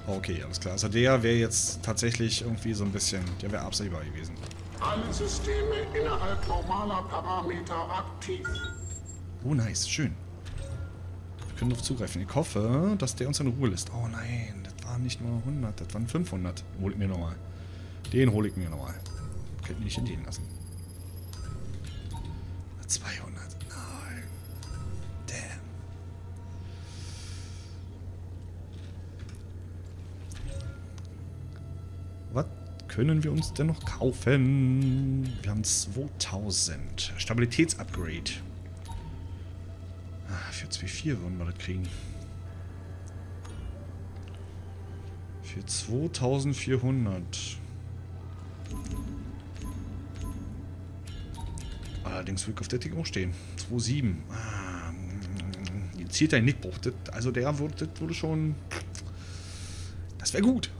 Okay, alles klar. Also der wäre jetzt tatsächlich irgendwie so ein bisschen... Der wäre absehbar gewesen. Alle Systeme innerhalb normaler Parameter aktiv. Oh, nice. Schön. Wir können darauf zugreifen. Ich hoffe, dass der uns in Ruhe lässt. Oh nein, das waren nicht nur 100, das waren 500. Hol ich mir nochmal. Den hole ich mir nochmal. Könnte nicht entgehen lassen. 200. Nein. Damn. Was können wir uns denn noch kaufen? Wir haben 2000. Stabilitätsupgrade. Für 2,4 würden wir das kriegen. Für 2400. Allerdings will ich auf der Tick auch stehen. 2,7. Zielt ein Nickbruch. Also der würde schon... Das wäre gut.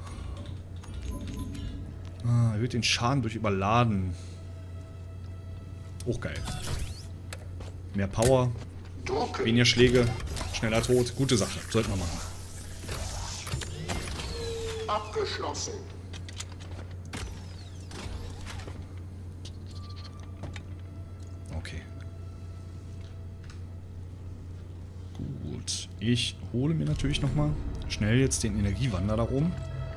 Erhöht den Schaden durch Überladen. Auch geil. Mehr Power. Weniger Schläge. Schneller Tod. Gute Sache. Sollten wir machen. Abgeschlossen. Okay. Gut. Ich hole mir natürlich nochmal schnell jetzt den Energiewander da oben.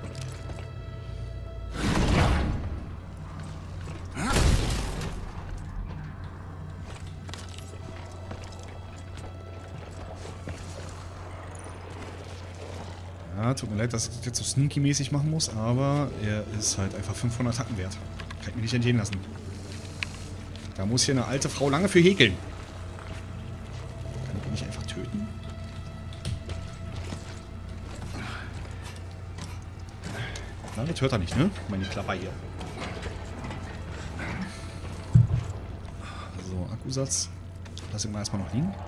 Ja, tut mir leid, dass ich das jetzt so sneaky-mäßig machen muss, aber er ist halt einfach 500 Hacken wert. Kann ich mir nicht entgehen lassen. Da muss hier eine alte Frau lange für häkeln. Kann ich ihn nicht einfach töten? Na, das hört er nicht, ne? Meine Klapper hier. So, Akkusatz. Lass ihn mal erstmal noch liegen.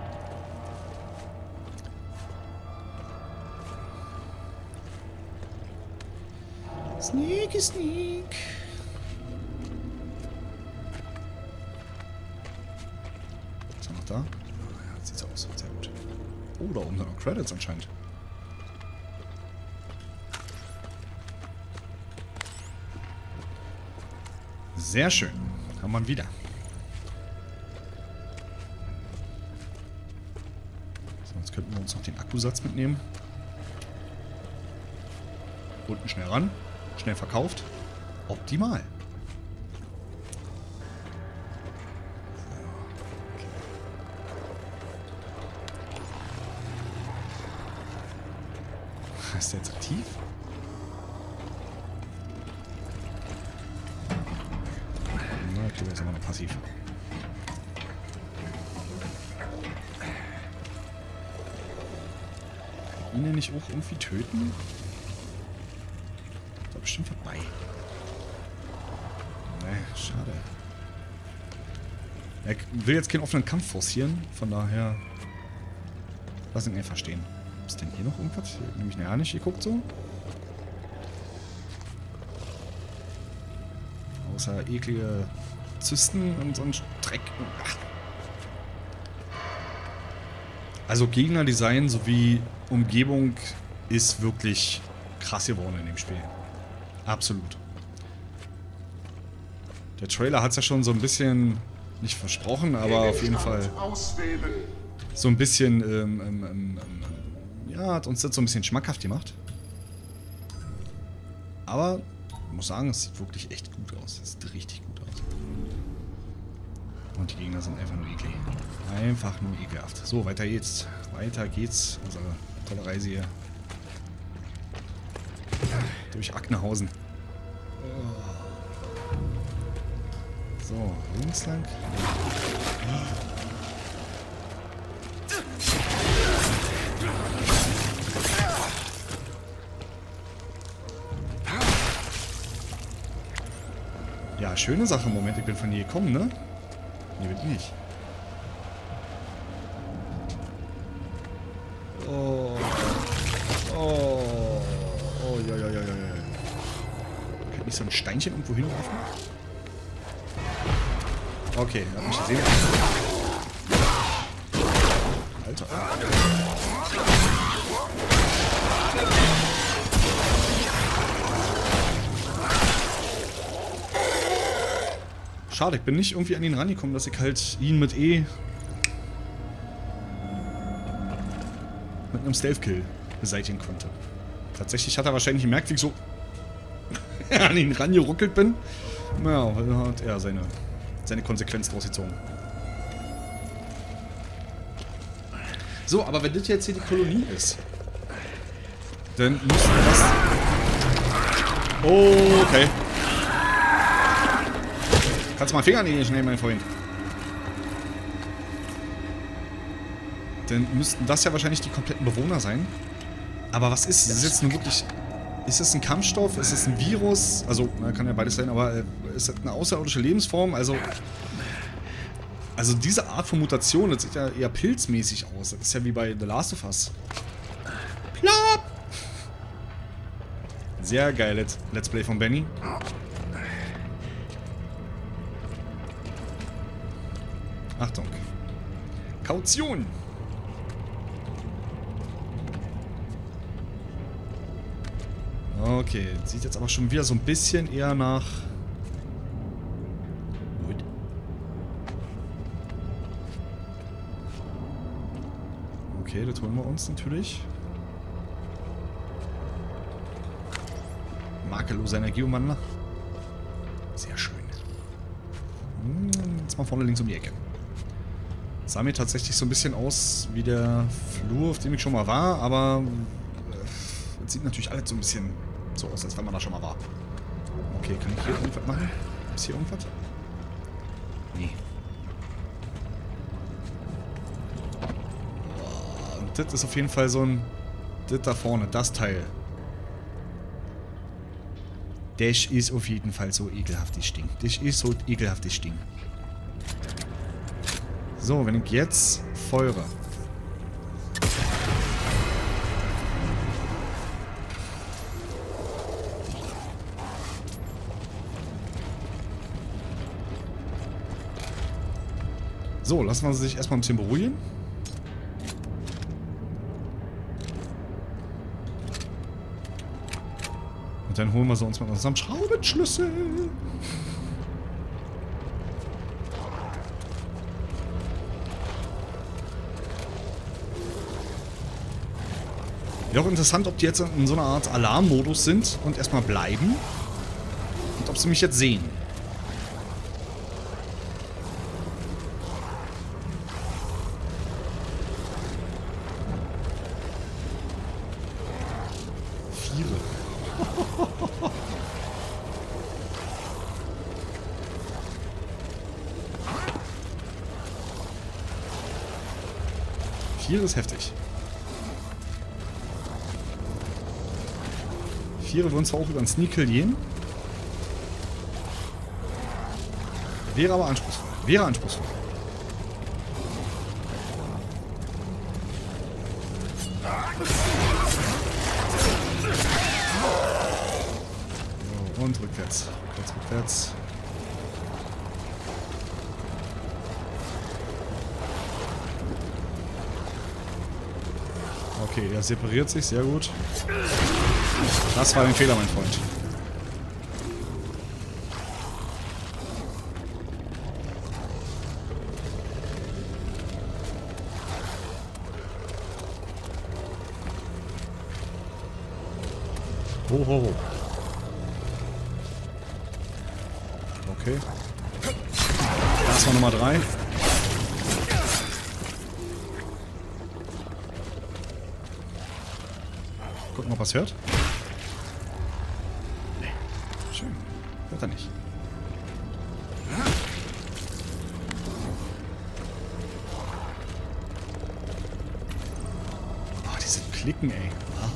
Sneaky, sneak. Ist er noch da? Ja, sieht's aus. Sehr gut. Oh, da oben sind noch Credits anscheinend. Sehr schön. Haben wir ihn wieder. So, jetzt könnten wir uns noch den Akkusatz mitnehmen. Unten schnell ran. Schnell verkauft. Optimal. Ist der jetzt aktiv? Na, okay, der ist immer noch passiv. Kann ich ihn nicht auch irgendwie töten? Ist bestimmt vorbei. Ne, schade. Er will jetzt keinen offenen Kampf forcieren, von daher lass ihn einfach stehen. Ist denn hier noch irgendwas? Hier habe nämlich ja nicht geguckt so. Außer eklige Zysten und so ein Dreck. Ach. Also Gegnerdesign sowie Umgebung ist wirklich krass geworden in dem Spiel. Absolut. Der Trailer hat es ja schon so ein bisschen, nicht versprochen, aber auf jeden Fall so ein bisschen, ja, hat uns das so ein bisschen schmackhaft gemacht. Aber ich muss sagen, es sieht wirklich echt gut aus. Es sieht richtig gut aus. Und die Gegner sind einfach nur eklig. Einfach nur ekelhaft. So, weiter geht's. Weiter geht's. Unsere tolle Reise hier. Durch Ackenhausen. So, links lang. Ja, schöne Sache im Moment. Ich bin von hier gekommen, ne? Nee, bin ich nicht. Oh. Oh. Oh, ja, ja, ja, ja, ja. Kann ich nicht so ein Steinchen irgendwo hinwerfen? Okay, er hat mich gesehen. Alter. Schade, ich bin nicht irgendwie an ihn rangekommen, dass ich halt ihn mit einem Stealth-Kill beseitigen konnte. Tatsächlich hat er wahrscheinlich gemerkt, wie ich so an ihn rangeruckelt bin. Naja, da hat er seine Konsequenz draus gezogen. So, aber wenn das jetzt hier die Kolonie ist, dann müssen das... Oh, okay. Kannst du mal Finger anlegen, schnell, mein Freund. Dann müssten das ja wahrscheinlich die kompletten Bewohner sein. Aber was ist das jetzt nun wirklich... Ist es ein Kampfstoff? Ist es ein Virus? Also, kann ja beides sein, aber ist es eine außerirdische Lebensform? Also diese Art von Mutation, das sieht ja eher pilzmäßig aus. Das ist ja wie bei The Last of Us. Plop! Sehr geil, Let's Play von Benny. Achtung. Kaution! Okay, sieht jetzt aber schon wieder so ein bisschen eher nach... Gut. Okay, das holen wir uns natürlich. Makelloser Energieumwandler. Sehr schön. Jetzt mal vorne links um die Ecke. Sah mir tatsächlich so ein bisschen aus wie der Flur, auf dem ich schon mal war, aber es sieht natürlich alles so ein bisschen so aus, als wenn man da schon mal war. Okay, kann ich hier irgendwas machen? Ist hier irgendwas? Nee. Und das ist auf jeden Fall so ein... Das da vorne, das Teil. Das ist auf jeden Fall so ekelhaftes Ding. Das ist so ekelhaftes Ding. So, wenn ich jetzt feuere. So, lassen wir sie sich erstmal ein bisschen beruhigen. Und dann holen wir sie uns mit unserem Schraubenschlüssel. Wäre auch interessant, ob die jetzt in so einer Art Alarmmodus sind und erstmal bleiben. Und ob sie mich jetzt sehen. Vier ist heftig. Vier würden zwar auch über einen Sneak-Kill gehen. Wäre aber anspruchsvoll. Wäre anspruchsvoll. So, und rückwärts. Rückwärts, rückwärts. Okay, der separiert sich, sehr gut. Das war ein Fehler, mein Freund. Ho, ho, ho. Okay. Das war Nummer 3. Gucken, ob er es hört. Nee. Schön. Hört er nicht. Oh, diese Klicken, ey. Ah.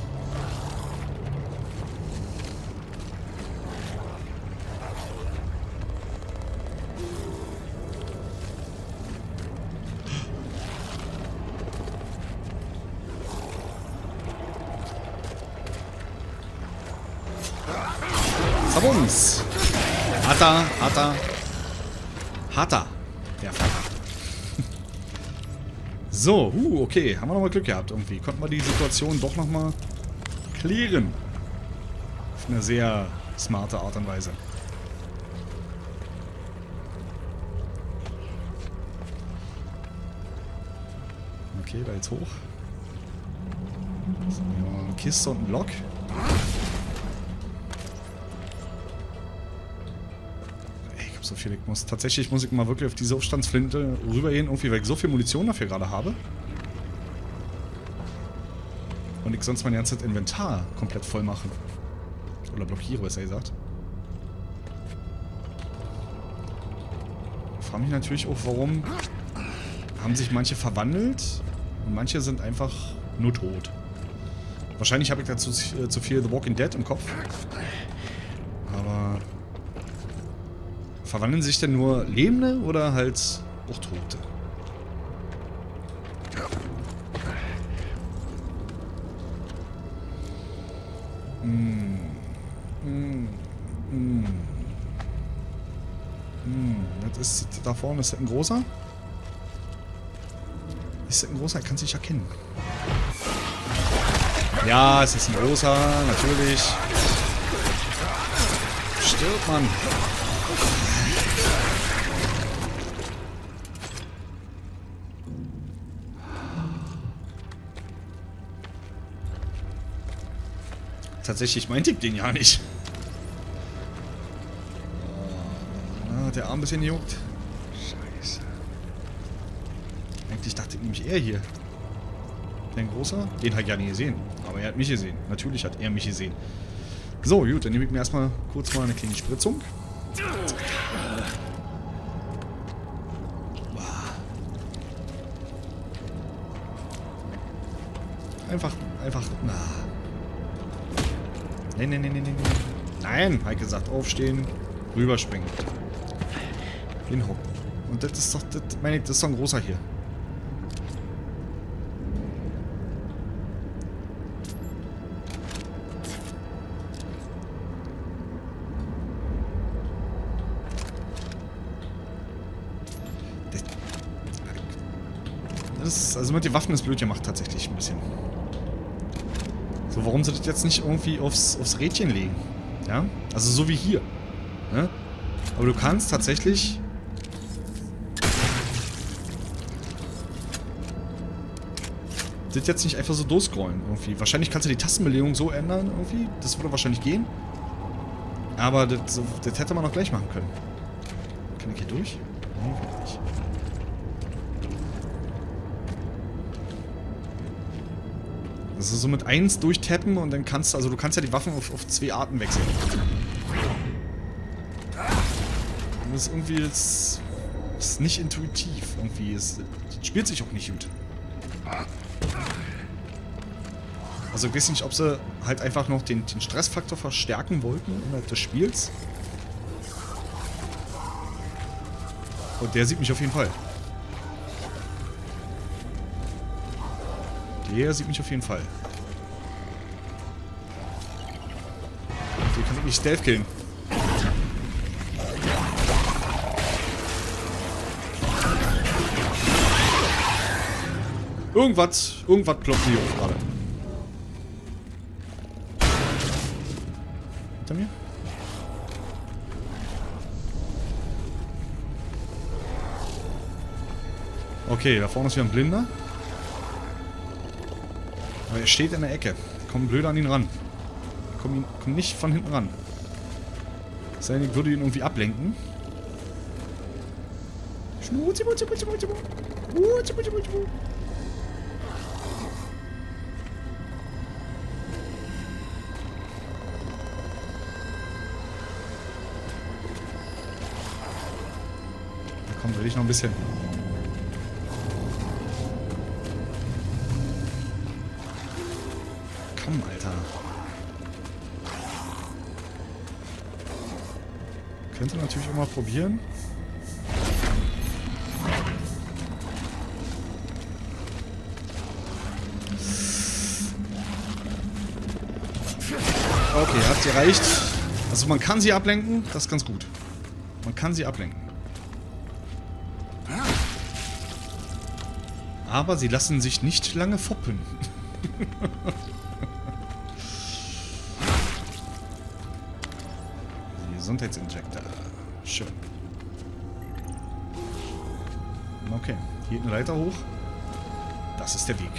Sabums! Hat er. Der Vater. So, okay. Haben wir nochmal Glück gehabt irgendwie. Konnten wir die Situation doch nochmal klären. Auf eine sehr smarte Art und Weise. Okay, da jetzt hoch. So, ja, eine Kiste und ein Block. Ey, ich hab so viel. Tatsächlich muss ich mal wirklich auf diese Aufstandsflinte rübergehen, irgendwie, weil ich so viel Munition dafür gerade habe. Und ich sonst mein ganzes Inventar komplett voll mache. Oder blockiere, besser gesagt. Ich frage mich natürlich auch, warum haben sich manche verwandelt und manche sind einfach nur tot. Wahrscheinlich habe ich dazu zu viel The Walking Dead im Kopf. Aber verwandeln sich denn nur Lebende oder halt auch Tote? Das ist, da vorne ist das ein großer. Ist das ein großer? Ich kann es nicht erkennen. Ja, es ist ein großer, natürlich. Stirbt man. Tatsächlich meinte ich den ja nicht. Ah, der Arm ein bisschen juckt. Scheiße. Eigentlich dachte ich nämlich eher hier. Der großer? Den hat ich ja nie gesehen. Aber er hat mich gesehen. Natürlich hat er mich gesehen. So, gut, dann nehme ich mir erstmal kurz mal eine kleine Spritzung. Einfach. Na. Nein. Nein, habe ich gesagt, aufstehen, rüberspringen. Hinhocken. Und das ist doch, das ist doch ein großer hier. Also mit den Waffen ist blöd gemacht tatsächlich ein bisschen. So, warum sie das jetzt nicht irgendwie aufs Rädchen legen? Ja? Also so wie hier. Ne? Aber du kannst tatsächlich... das jetzt nicht einfach so durchscrollen irgendwie. Wahrscheinlich kannst du die Tastenbelegung so ändern irgendwie. Das würde wahrscheinlich gehen. Aber das hätte man auch gleich machen können. Kann ich hier durch? Nee, vielleicht nicht. Das ist so mit 1 durchtappen und dann kannst du, also du kannst ja die Waffen auf 2 Arten wechseln. Und das ist irgendwie, das ist nicht intuitiv irgendwie. Es spielt sich auch nicht gut. Also ich weiß nicht, ob sie halt einfach noch den Stressfaktor verstärken wollten innerhalb des Spiels. Und der sieht mich auf jeden Fall. Der sieht mich auf jeden Fall. Hier kann ich nicht Stealth killen. Irgendwas ploppt hier auf gerade. Hinter mir? Okay, da vorne ist wieder ein Blinder. Aber er steht in der Ecke. Ich komme blöd an ihn ran. Ich komm nicht von hinten ran. Sei denn, ich würde ihn irgendwie ablenken. Schmuzi. Komm, will ich noch ein bisschen. Komm, Alter. Könnte natürlich auch mal probieren. Okay, hat gereicht. Also man kann sie ablenken, das ist ganz gut. Man kann sie ablenken. Aber sie lassen sich nicht lange foppen. Gesundheitsinjektor. Schön. Okay, hier geht eine Leiter hoch. Das ist der Weg.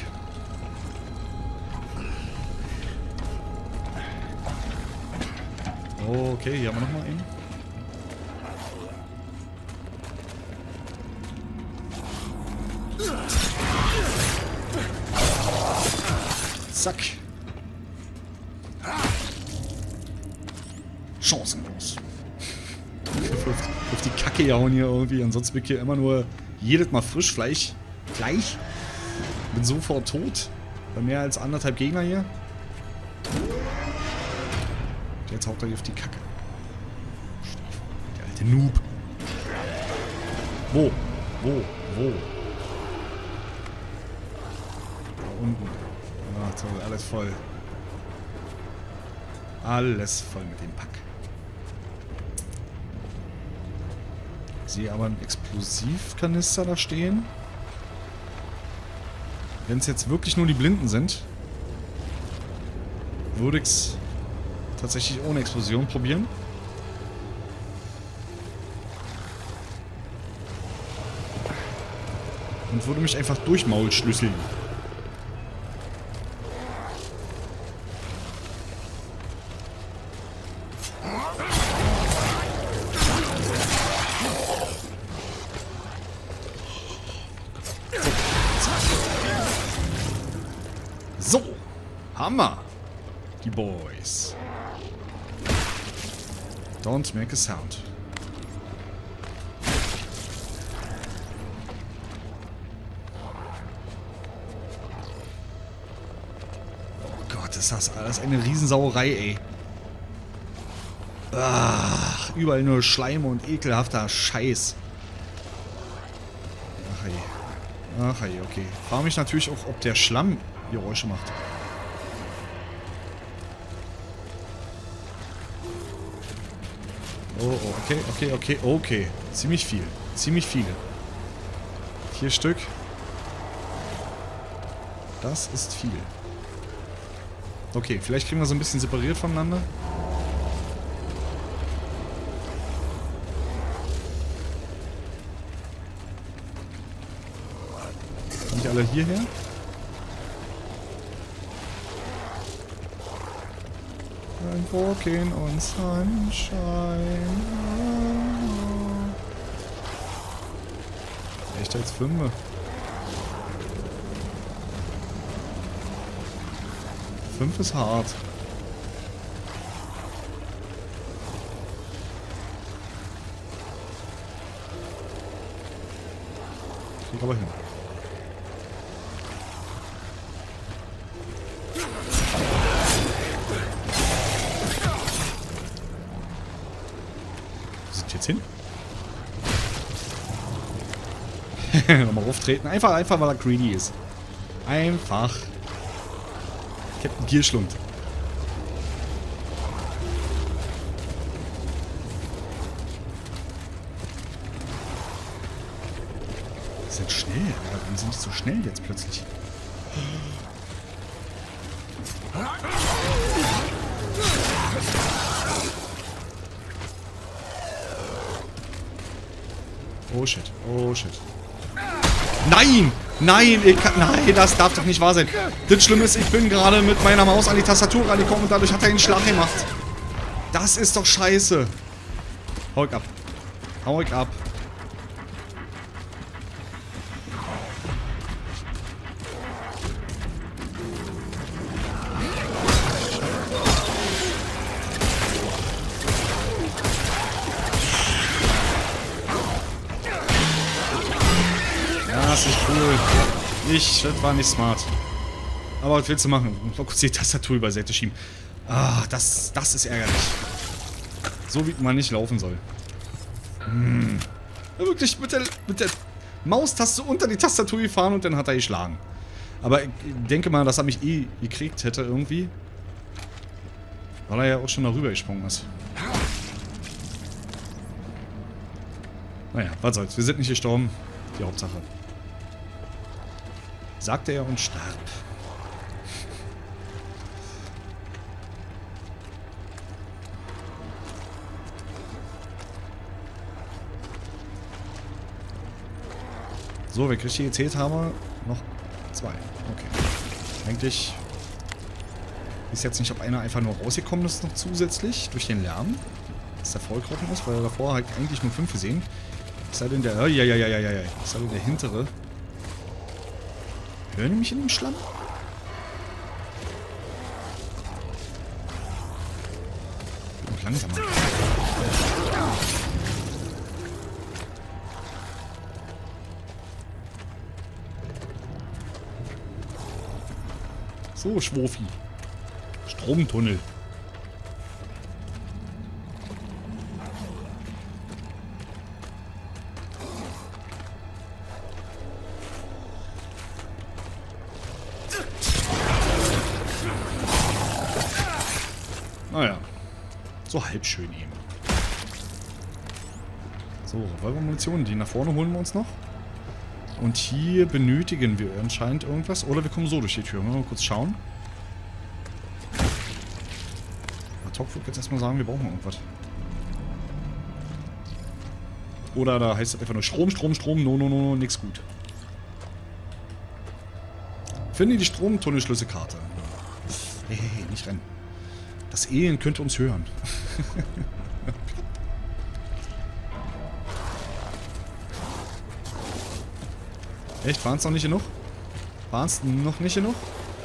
Okay, hier haben wir nochmal einen. Zack. Chancenlos. Auf die Kacke jauen hier irgendwie. Ansonsten bin ich hier immer nur jedes Mal frisch. Gleich. Bin sofort tot. Bei mehr als 1,5 Gegner hier. Und jetzt haut er hier auf die Kacke. Der alte Noob. Wo? Da unten. Ah, toll. Alles voll. Alles voll mit dem Pack. Ich sehe aber einen Explosivkanister da stehen. Wenn es jetzt wirklich nur die Blinden sind, würde ich es tatsächlich ohne Explosion probieren. Und würde mich einfach durchmaulschlüsseln. So, Hammer, die Boys. Don't make a sound. Oh Gott, ist das alles eine Riesensauerei, ey. Ach, überall nur Schleim und ekelhafter Scheiß. Ach hey, okay. Frage mich natürlich auch, ob der Schlamm Geräusche macht. Oh, okay. Ziemlich viel. Ziemlich viele. 4 Stück. Das ist viel. Okay, vielleicht kriegen wir so ein bisschen separiert voneinander. Nicht alle hierher? Ein Walking on Sunshine. Echt als 5? Fünf ist hart. Krieg aber hin. Jetzt hin? Nochmal auftreten. Einfach weil er greedy ist. Einfach. Captain Gierschlund. Die sind schnell. Warum sind die so schnell jetzt plötzlich? Oh shit, oh shit. Nein! Nein, nein, das darf doch nicht wahr sein. Das Schlimme ist, ich bin gerade mit meiner Maus an die Tastatur rangekommen und dadurch hat er einen Schlag gemacht. Das ist doch scheiße. Hau ich ab. Hau ich ab. Das ist nicht cool. Das war nicht smart. Aber was willst du machen? Mal kurz die Tastatur über Seite schieben. Ah, das ist ärgerlich. So wie man nicht laufen soll. Wirklich mit der Maustaste unter die Tastatur gefahren und dann hat er geschlagen. Aber ich denke mal, dass er mich eh gekriegt hätte irgendwie. Weil er ja auch schon darüber gesprungen ist. Naja, was soll's. Wir sind nicht gestorben. Die Hauptsache. Sagte er und starb. So, wer kriegt hier gezählt haben? Noch 2. Okay. Eigentlich ist jetzt nicht, ob einer einfach nur rausgekommen ist noch zusätzlich durch den Lärm, dass der vollkrochen ist, weil er davor halt eigentlich nur 5 gesehen. Es sei denn der... Es sei denn der hintere. Hören die mich in dem Schlamm? Und langsamer. So, Schwofi. Stromtunnel. Naja. So halb schön eben. So, Revolver-Munition. Die nach vorne holen wir uns noch. Und hier benötigen wir anscheinend irgendwas. Oder wir kommen so durch die Tür. Mal kurz schauen. Top würde jetzt erstmal sagen, wir brauchen irgendwas. Oder da heißt es einfach nur Strom, no, nix gut. Finde die Stromtunnelschlüsselkarte. Hey, nicht rennen. Das Alien könnte uns hören. Echt? Waren es noch nicht genug? Waren es noch nicht genug?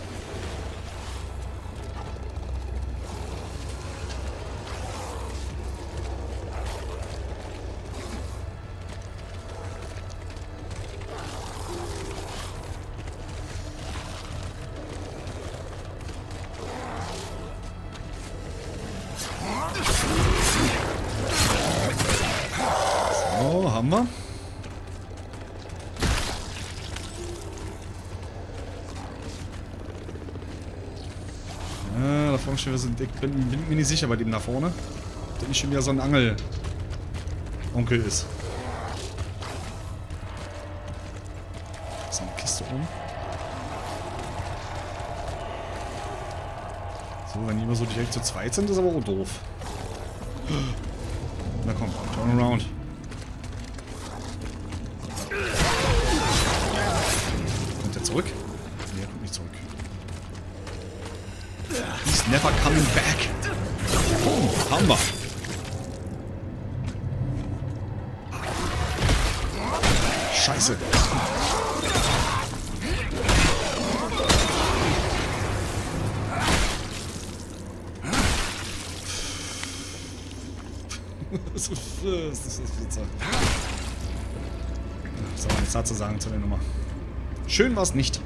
So, haben wir. Da vorne schon wieder so ein Dick. Bin mir nicht sicher bei dem da vorne. Ob der nicht schon wieder so ein Angel-Onkel ist. Ist eine Kiste oben. So, wenn die immer so direkt zu zweit sind, ist aber auch doof. Na komm, turn around. Kommt der zurück? Nee, er kommt nicht zurück. He's never coming back. Oh, haben wir. Scheiße. Das ist Pizza. So, nichts dazu sagen zu der Nummer. Schön war es nicht.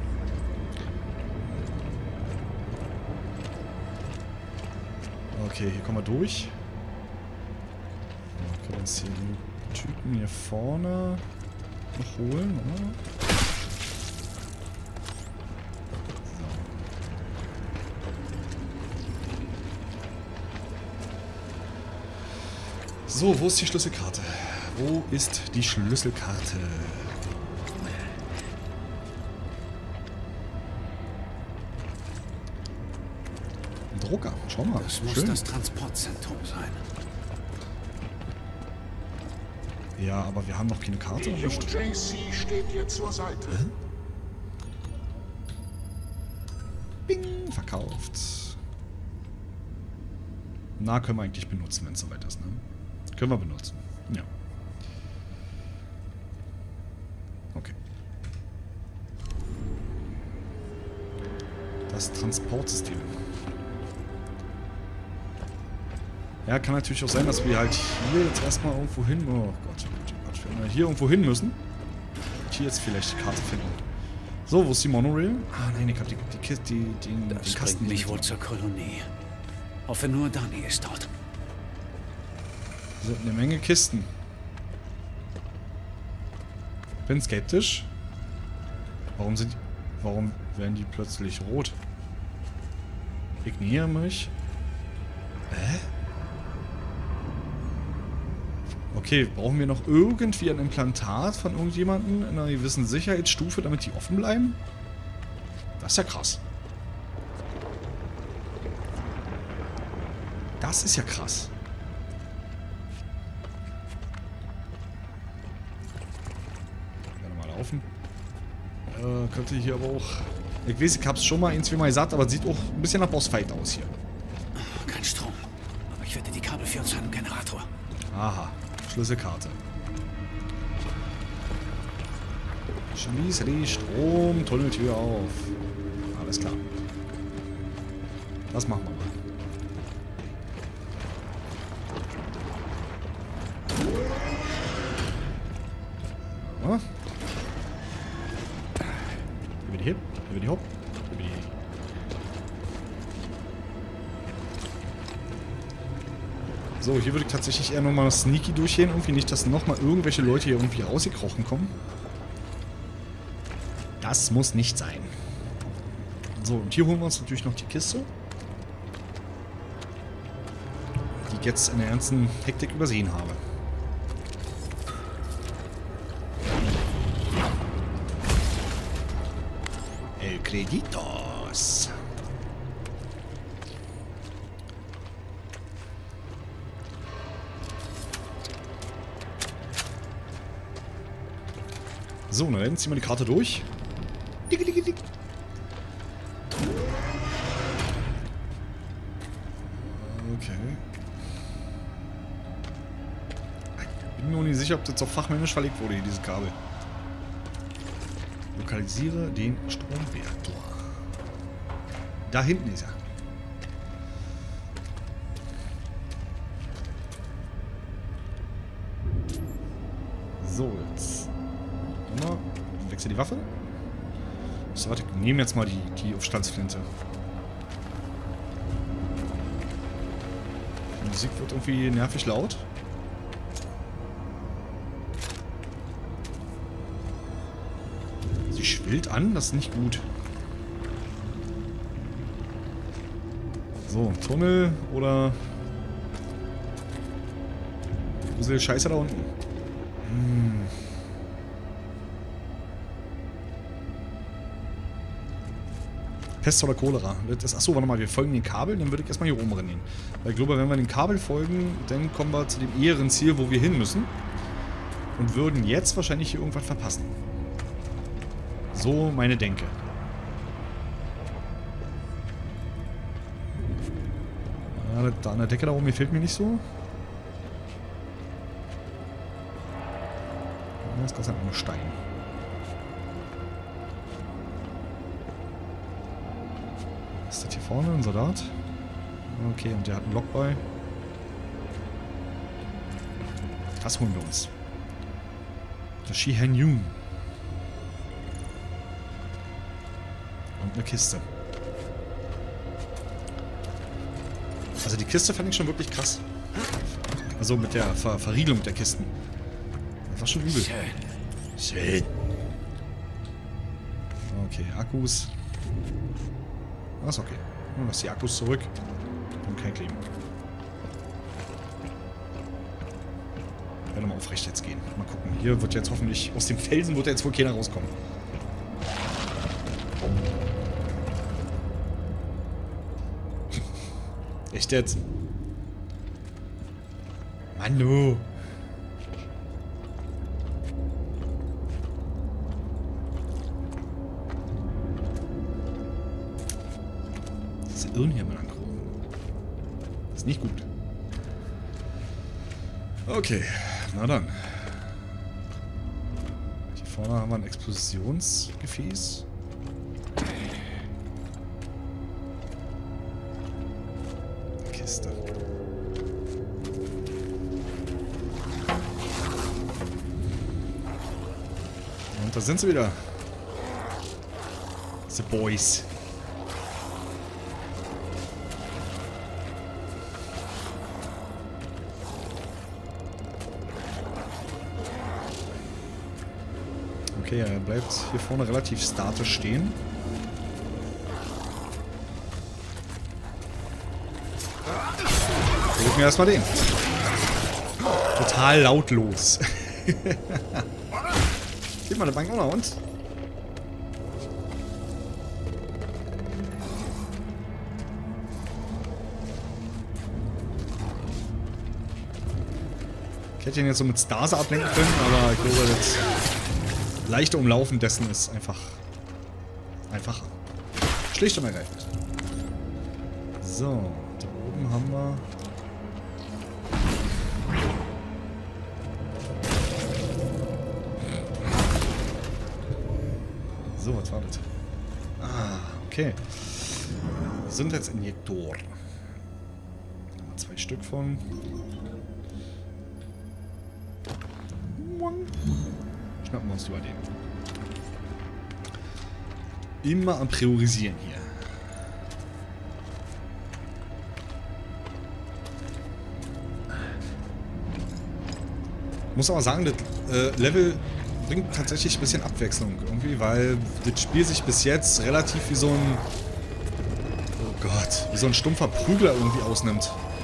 Okay, hier kommen wir durch. Wir können uns hier die Typen hier vorne noch holen, oder? So, wo ist die Schlüsselkarte? Wo ist die Schlüsselkarte? Ein Drucker, schau mal. Das muss das Transportzentrum sein. Ja, aber wir haben noch keine Karte. Die UJC steht dir zur Seite. Bing, verkauft. Na, können wir eigentlich benutzen, wenn es soweit ist, ne? Können wir benutzen. Ja. Okay. Das Transportsystem. Ja, kann natürlich auch sein, dass wir halt hier jetzt erstmal irgendwo hin... Oh Gott, wenn wir hier irgendwo hin müssen. Und hier jetzt vielleicht die Karte finden. So, wo ist die Monorail? Ah, nein, ich hab den Das Kasten bringt mich nicht. wohl zur Kolonie. Hoffe nur, Dani ist dort. Wir sind eine Menge Kisten. Bin skeptisch. Warum werden die plötzlich rot? Ignoriere mich. Hä? Okay, brauchen wir noch irgendwie ein Implantat von irgendjemandem in einer gewissen Sicherheitsstufe, damit die offen bleiben? Das ist ja krass. Das ist ja krass. Warte mal laufen. Könnte hier aber auch... Ich weiß, ich hab's schon mal ein, zweimal gesagt, aber es sieht auch ein bisschen nach Bossfight aus hier. Kein Strom. Aber ich werde die Kabel führen zu einem Generator. Aha, Schlüsselkarte. Schließe die Stromtunneltür auf. Alles klar. Das machen wir mal. Ja. Über die Hip, über die Hop, über die... So, hier würde ich tatsächlich eher nochmal sneaky durchgehen. Irgendwie nicht, dass nochmal irgendwelche Leute hier irgendwie rausgekrochen kommen. Das muss nicht sein. So, und hier holen wir uns natürlich noch die Kiste. Die ich jetzt in der ganzen Hektik übersehen habe. El Creditos. So, dann ziehen wir die Karte durch. Okay. Ich bin mir noch nicht sicher, ob das so fachmännisch verlegt wurde, hier, dieses Kabel. Lokalisiere den Stromreaktor. Da hinten ist er. So, jetzt. Wechsel die Waffe. So, warte, ich nehme jetzt mal die Aufstandsflinte. Die Musik wird irgendwie nervig laut. Sie schwillt an, das ist nicht gut. So, Tunnel oder... Grusel Scheiße da unten. Pest oder Cholera. Achso, warte mal, wir folgen den Kabeln, dann würde ich erstmal hier oben rennen. Weil ich glaube, wenn wir den Kabel folgen, dann kommen wir zu dem eheren Ziel, wo wir hin müssen. Und würden jetzt wahrscheinlich hier irgendwas verpassen. So meine Denke. Ja, da an der Decke da oben gefällt mir nicht so. Das ist ganz einfach nur Stein. Was ist das hier vorne? Ein Soldat? Okay, und der hat einen Lock bei. Das holen wir uns. Das Shihan Yun. Und eine Kiste. Also die Kiste fand ich schon wirklich krass. Also mit der Verriegelung der Kisten. Das war schon übel. Schön. Okay, Akkus. Das ist okay. Dann lass die Akkus zurück. Und kein Kleben. Ich werde mal aufrecht jetzt gehen. Mal gucken. Hier wird jetzt hoffentlich... Aus dem Felsen wird jetzt wohl keiner rauskommen. Echt jetzt? Manu! Das ist irgendjemand angerufen. Das ist nicht gut. Okay, na dann. Hier vorne haben wir ein Explosionsgefäß. Kiste. Und da sind sie wieder. The Boys. Okay, er bleibt hier vorne relativ statisch stehen. Versuchen wir erstmal den. Total lautlos. Gib mal eine Bank unter uns. Ich hätte ihn jetzt so mit Stase ablenken können, aber ich glaube, das leichte Umlaufen dessen ist einfach einfacher. Schlicht und ergreifend. So, da oben haben wir... So, was war das? Ah, okay. Gesundheitsinjektor. Da haben wir 2 Stück von. Schnappen wir uns über den. Immer am Priorisieren hier. Muss aber sagen, das Level bringt tatsächlich ein bisschen Abwechslung irgendwie, weil das Spiel sich bis jetzt relativ wie so ein... Oh Gott, wie so ein stumpfer Prügler irgendwie ausnimmt.